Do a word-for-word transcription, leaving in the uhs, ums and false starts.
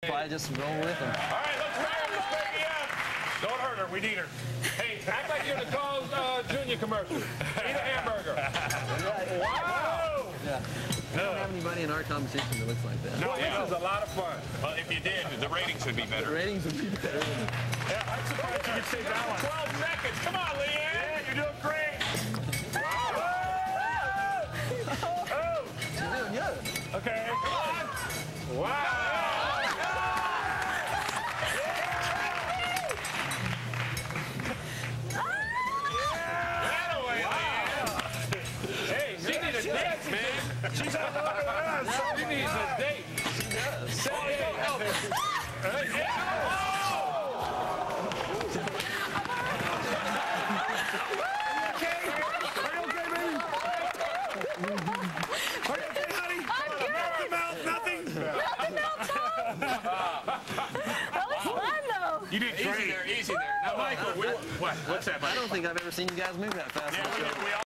probably just roll with them. All right, let's fire this baby up. Don't hurt her. We need her. Hey, act like you're in a Carl's uh, Junior commercial. Eat a hamburger. Wow. Yeah. We don't have anybody in our competition that looks like that. No, yeah. This is a lot of fun. Well, if you did, the ratings would be better. The ratings would be better. Yeah, I'm surprised you could say that one. twelve seconds. Come on, Leann. Yeah, you're doing great. Wow. Oh. Oh. She's doing good. Okay. Come on. Wow. She's on the other end. She needs a date. She does. Say it. Oh, hey, yeah. Oh. Okay? Are you okay, baby? Are you okay, honey? I'm good. Nothing else, nothing? Nothing else, Tom. That was fun, though. You did great. Easy there, easy there. Now, Michael, we, what? What's that, Michael? I don't think I've ever seen you guys move that fast. Yeah, we, we